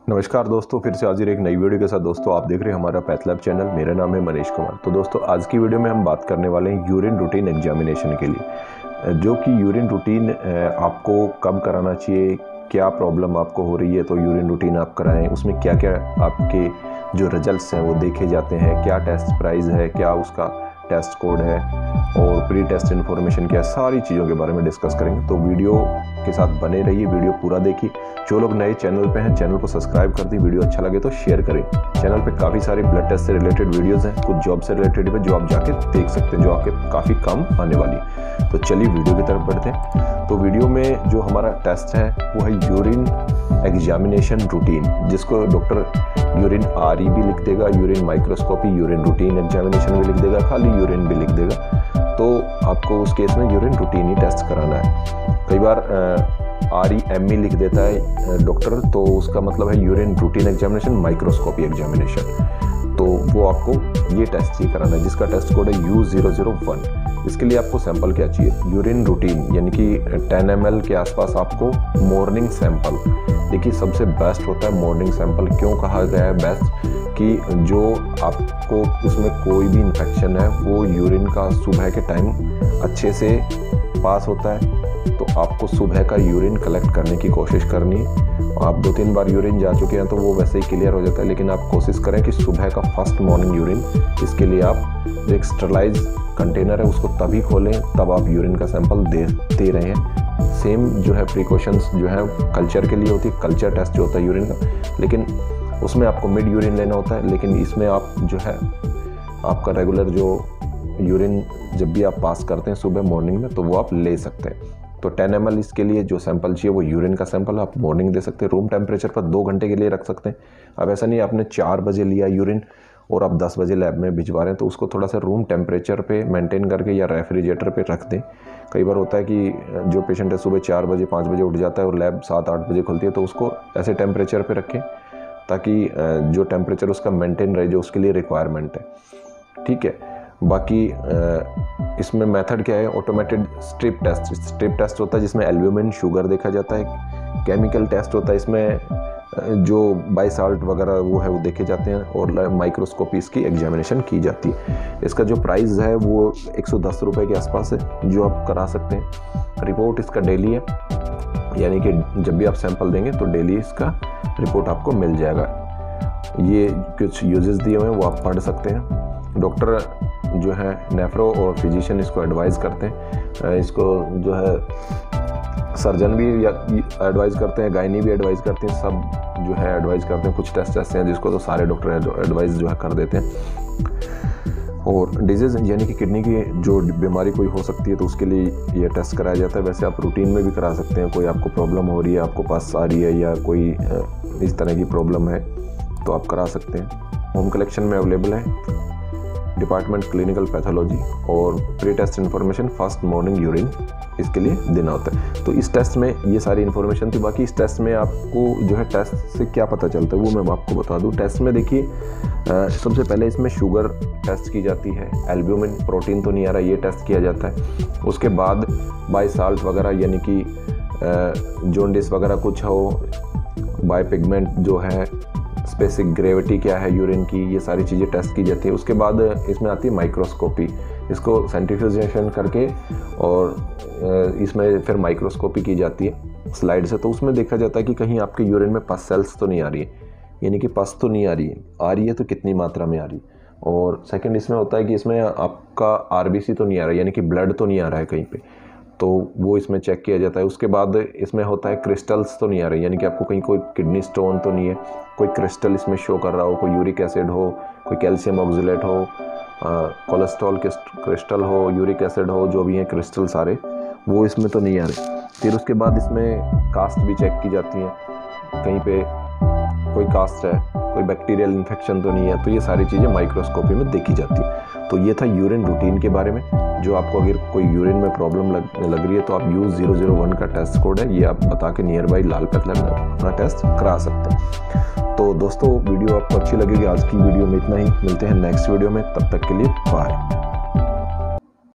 नमस्कार दोस्तों, फिर से हाजिर एक नई वीडियो के साथ। दोस्तों आप देख रहे हैं हमारा पैथ लैब चैनल। मेरा नाम है मनीष कुमार। तो दोस्तों आज की वीडियो में हम बात करने वाले हैं यूरिन रूटीन एग्जामिनेशन के लिए, जो कि यूरिन रूटीन आपको कब कराना चाहिए, क्या प्रॉब्लम आपको हो रही है तो यूरिन रूटीन आप कराएं। उसमें क्या क्या आपके जो रिजल्ट्स हैं वो देखे जाते हैं, क्या टेस्ट प्राइस है, क्या उसका टेस्ट कोड है और प्री टेस्ट इन्फॉर्मेशन क्या, सारी चीज़ों के बारे में डिस्कस करेंगे। तो वीडियो के साथ बने रहिए, वीडियो पूरा देखिए। जो लोग नए चैनल पे हैं चैनल को सब्सक्राइब कर दी, वीडियो अच्छा लगे तो शेयर करें। चैनल पे काफ़ी सारी ब्लड टेस्ट से रिलेटेड वीडियोस हैं, कुछ जॉब से रिलेटेड भी जो आप जाके देख सकते हैं, जो आपके काफ़ी काम आने वाली है। तो चलिए वीडियो की तरफ बढ़ते हैं। तो वीडियो में जो हमारा टेस्ट है वो है यूरिन एग्जामिनेशन रूटीन, जिसको डॉक्टर यूरिन RE भी लिख देगा, urine microscopy, urine routine examination भी लिख देगा, खाली यूरिन भी लिख देगा। तो आपको उस केस में यूरिन रूटीन ही टेस्ट कराना है। कई बार REME लिख देता है डॉक्टर, तो उसका मतलब है urine routine examination microscopy examination. तो वो आपको ये टेस्ट ही कराना है, जिसका टेस्ट कोड है U001। इसके लिए आपको सैंपल क्या चाहिए, यूरिन रूटीन यानी कि 10 ml के आसपास आपको मॉर्निंग सैंपल। देखिए सबसे बेस्ट होता है मॉर्निंग सैंपल। क्यों कहा गया है बेस्ट, कि जो आपको उसमें कोई भी इन्फेक्शन है वो यूरिन का सुबह के टाइम अच्छे से पास होता है। तो आपको सुबह का यूरिन कलेक्ट करने की कोशिश करनी है। आप 2-3 बार यूरिन जा चुके हैं तो वो वैसे ही क्लियर हो जाता है, लेकिन आप कोशिश करें कि सुबह का फर्स्ट मॉर्निंग यूरिन, इसके लिए आप जो एक स्टरलाइज कंटेनर है उसको तभी खोलें तब आप यूरिन का सैंपल दे रहे हैं। सेम जो है प्रिकॉशंस जो है कल्चर के लिए होती है, कल्चर टेस्ट जो होता है यूरिन का, लेकिन उसमें आपको मिड यूरिन लेना होता है। लेकिन इसमें आप जो है आपका रेगुलर जो यूरिन जब भी आप पास करते हैं सुबह मॉर्निंग में तो वो आप ले सकते हैं। तो 10 ml इसके लिए जो सैंपल चाहिए वो यूरिन का सैंपल आप मॉर्निंग दे सकते हैं। रूम टेम्परेचर पर 2 घंटे के लिए रख सकते हैं। अब ऐसा नहीं आपने 4 बजे लिया यूरिन और आप 10 बजे लैब में भिजवा रहे हैं, तो उसको थोड़ा सा रूम टेम्परेचर पे मेंटेन करके या रेफ्रिजरेटर पे रख दें। कई बार होता है कि जो पेशेंट है सुबह 4 बजे 5 बजे उठ जाता है और लैब 7-8 बजे खुलती है, तो उसको ऐसे टेम्परेचर पे रखें ताकि जो टेम्परेचर उसका मेंटेन रहे जो उसके लिए रिक्वायरमेंट है। ठीक है। बाकी इसमें मेथड क्या है, automated strip test. Strip test होता है जिसमें एल्ब्यूमिन शुगर देखा जाता है। केमिकल टेस्ट होता है, इसमें जो बाइसाल्ट वगैरह वो है वो देखे जाते हैं, और माइक्रोस्कोपी इसकी एग्जामिनेशन की जाती है। इसका जो प्राइस है वो 110 रुपये के आसपास है, जो आप करा सकते हैं। रिपोर्ट इसका डेली है, यानी कि जब भी आप सैंपल देंगे तो डेली इसका रिपोर्ट आपको मिल जाएगा। ये कुछ यूजेस दिए हुए हैं वो आप पढ़ सकते हैं। डॉक्टर जो है नेफ्रो और फिजिशियन इसको एडवाइस करते हैं। इसको जो है सर्जन भी एडवाइस करते हैं, गायनी भी एडवाइस करते हैं, सब जो है एडवाइस करते हैं। कुछ टेस्ट ऐसे हैं जिसको तो सारे डॉक्टर एडवाइस जो है कर देते हैं। और डिजीज़ यानी कि किडनी की जो बीमारी कोई हो सकती है तो उसके लिए ये टेस्ट कराया जाता है। वैसे आप रूटीन में भी करा सकते हैं। कोई आपको प्रॉब्लम हो रही है, आपको पास आ रही है, या कोई इस तरह की प्रॉब्लम है तो आप करा सकते हैं। होम कलेक्शन में अवेलेबल है। डिपार्टमेंट क्लिनिकल पैथोलॉजी और pre test information first morning urine इसके लिए देना होता है। तो इस टेस्ट में ये सारी इन्फॉर्मेशन थी। बाकी इस टेस्ट में आपको जो है टेस्ट से क्या पता चलता है वो मैं आपको बता दूं। टेस्ट में देखिए सबसे पहले इसमें शुगर टेस्ट की जाती है, एल्ब्यूमिन प्रोटीन तो नहीं आ रहा ये टेस्ट किया जाता है। उसके बाद बाइसाल्ट वगैरह यानी कि जॉन्डिस वगैरह कुछ हो, बायोपिगमेंट जो है, स्पेसिफिक ग्रेविटी क्या है यूरिन की, ये सारी चीज़ें टेस्ट की जाती है। उसके बाद इसमें आती है माइक्रोस्कोपी। इसको सेंट्रीफ्यूजेशन करके और इसमें फिर माइक्रोस्कोपी की जाती है स्लाइड से। तो उसमें देखा जाता है कि कहीं आपके यूरिन में पस सेल्स तो नहीं आ रही है, यानी कि पस तो नहीं आ रही है तो कितनी मात्रा में आ रही है। और सेकंड इसमें होता है कि इसमें आपका RBC तो नहीं आ रहा है, यानी कि ब्लड तो नहीं आ रहा है कहीं पे, तो वो इसमें चेक किया जाता है। उसके बाद इसमें होता है क्रिस्टल्स तो नहीं आ रही, यानी कि आपको कहीं कोई किडनी स्टोन तो नहीं है, कोई क्रिस्टल इसमें शो कर रहा हो, कोई यूरिक एसिड हो, कोई कैल्शियम ऑक्सलेट हो, कोलेस्ट्रॉल क्रिस्टल हो, यूरिक एसिड हो, जो भी हैं क्रिस्टल सारे वो इसमें तो नहीं आ रहे। फिर उसके बाद इसमें कास्ट भी चेक की जाती हैं, कहीं पे कोई कास्ट है, कोई बैक्टीरियल इन्फेक्शन तो नहीं है, तो ये सारी चीज़ें माइक्रोस्कोपी में देखी जाती है। तो ये था यूरिन रूटीन के बारे में। जो आपको अगर कोई यूरिन में प्रॉब्लम लग रही है तो आप U001 का टेस्ट कोड है, ये आप बता के nearby Lal path lab में अपना टेस्ट करा सकते हैं। तो दोस्तों वीडियो आपको अच्छी लगेगी। आज की वीडियो में इतना ही, मिलते हैं नेक्स्ट वीडियो में, तब तक के लिए बाय।